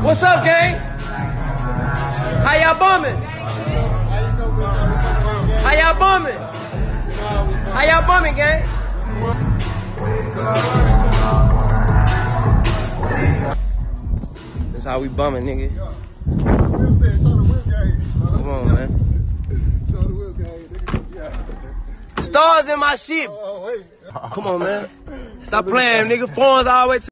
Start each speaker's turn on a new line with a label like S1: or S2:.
S1: What's up, gang? How y'all bumming? How y'all bumming? How y'all bumming, gang? That's how we bumming, nigga. Come on, man. Stars in my shit. Come on, man. Stop playing, nigga. Phones all the way to